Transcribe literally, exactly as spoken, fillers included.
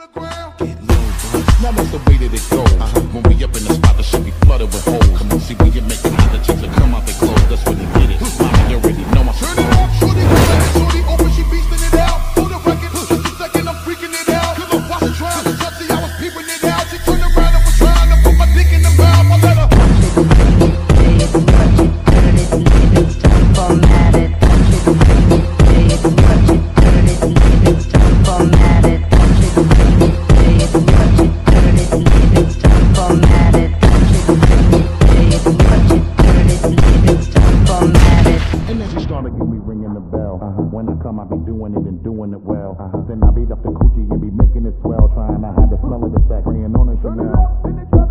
Get low, bro. Now that's the way that it goes. Uh-huh. When we up in the spot, the shit be flooded with holes. Come on, see, we get making hot, the chicks will come out their clothes. That's when they get it. Mama, you already know my turn it on, shorty, shorty, open, she beastin' it out. Hold the record, just a second, I'm freaking it out. Cause I wasn't trying to touch it, I was peeping it out. She turned around and was trying to put my dick in the mouth. I let her it's time format it. It's time format it. It's time format it. It's time format it. and then she started get me ringing the bell. Uh-huh. When I come, I be doing it and doing it well. Uh-huh. Then I beat up the coochie and be making it swell, trying to hide the smell of the sack, bringing on a Chanel.